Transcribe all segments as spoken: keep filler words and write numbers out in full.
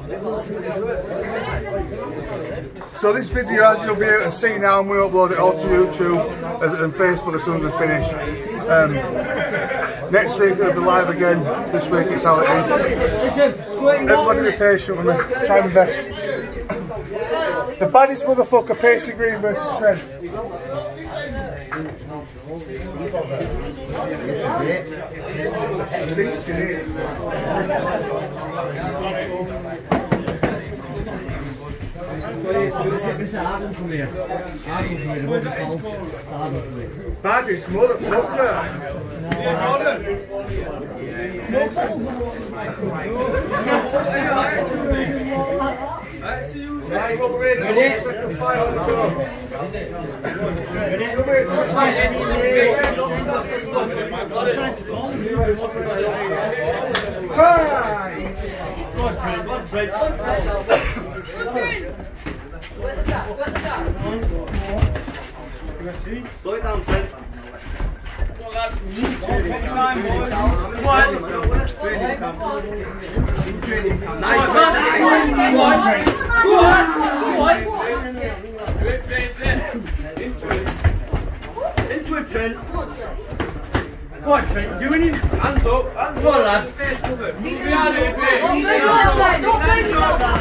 So this video, as you'll be able to see now, I'm going to upload it all to YouTube and Facebook as soon as we finish. Um, next week it'll be live again. This week it's how it is. Everybody be patient with me. Try my best. The baddest motherfucker, Pacey Greene versus Trent. Baddest motherfucker. Slow it down, Trent. Come on, lads. Nice, nice. Go on, Trent. Go on. Go on. Do it, Pacey. Into it. Into it, Trent. Go on, Trent. Doing it. Hands up. Hands up. Go on, lads. Face covered. Move behind it, Pacey. Don't bring yourself up. Don't bring yourself up.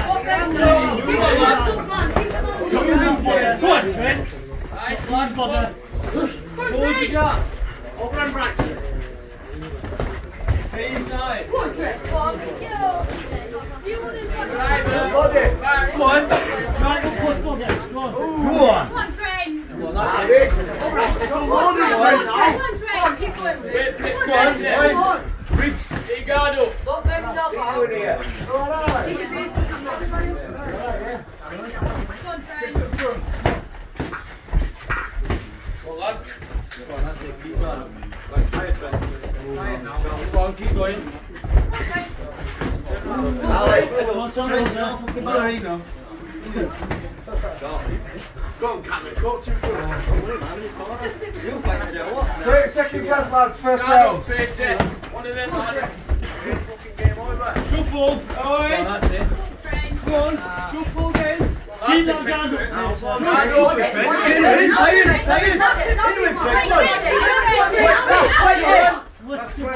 Go on, Trent. Nice, lad. Push. What have you got? Over and back. Stay inside. Go on, Trent. Go on. Do you want to right, body. Go on. Try and push, go on. Go on. Go on, Trent. Go on, that's it. Alright. Go on, Trent. Go on, keep going. Wait, flip. Go on, Trent. Ribs. Get your guard up. Don't burn yourself out. Keep your face. Go on, Trent. Go on, lads. Go on, that's it. Keep going. Like, try it, Trent. Try it now. Go on, keep going. Go on, Cameron, go too good. thirty seconds left, lads, first round. One of them, lads. Fucking game over. Shuffle. Alright. That's it. Go on, shuffle again. Keep that down. Get in, stay in, stay in. Let's go.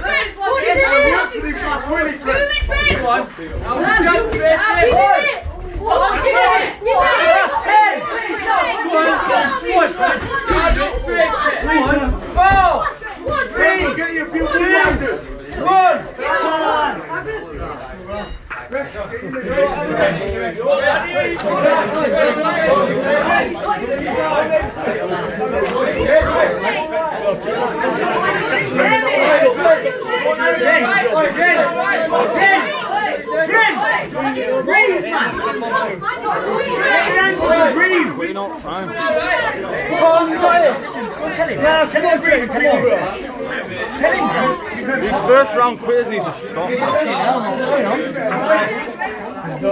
We're not time. Go on, you got it. Listen, go tell him. No, tell him, Greene, tell him. Tell him. These first round quitters need to stop. What's going on? Go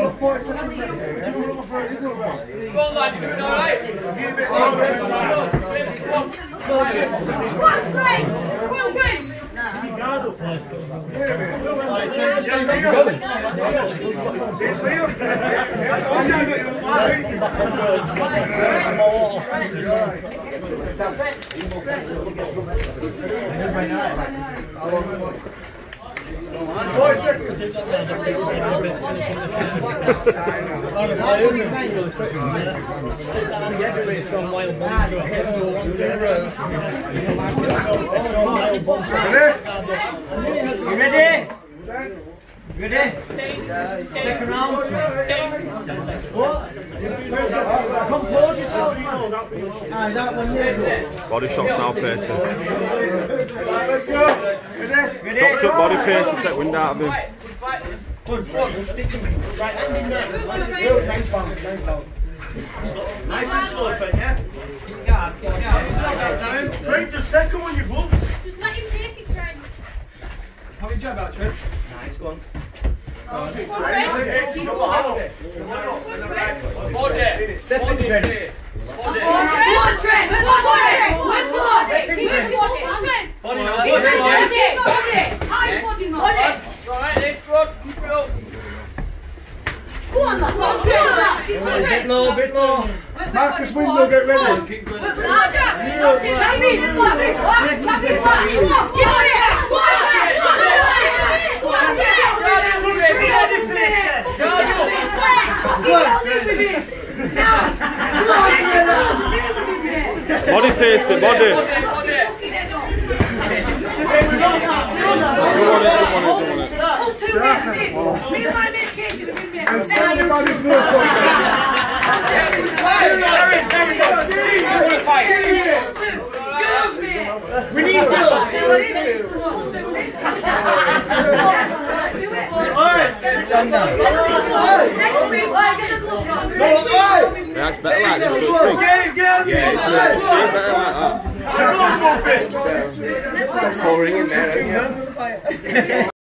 on, lad, you're doing alright. Go on, Trent. Go on, Trent. forty seconds. You ready? Ready? Second round. What? Compose yourself. Aye, that one here. Body shots now, Pacey. Let's go. Ready? Dropped up body pace and take wind out of him. Right, hand in there. Nice one, nice one. Nice and slow, Trent, yeah? Trent, just take him on your gloves. Just let him take it, Trent. Have a jab out, Trent. Nice one. That's it, Trent. Body. Step in, Trent. Come on, Trent. Come on, Trent. Come on, Trent. Keep it, Trent. Body, Body, body, body. body. Body. High body, man. Alright, next squad. Keep it up. on, lad. Come on, come on. Bit low, bit low. Marcus Window, get ready. Body Pacey, body. Don't want it, don't want it, don't want it. And stand by this new front. We need girls. Alright, stand down. Next week, we're going to look on. Yeah, that's better like this. Yeah, it's better like that. Pouring in there.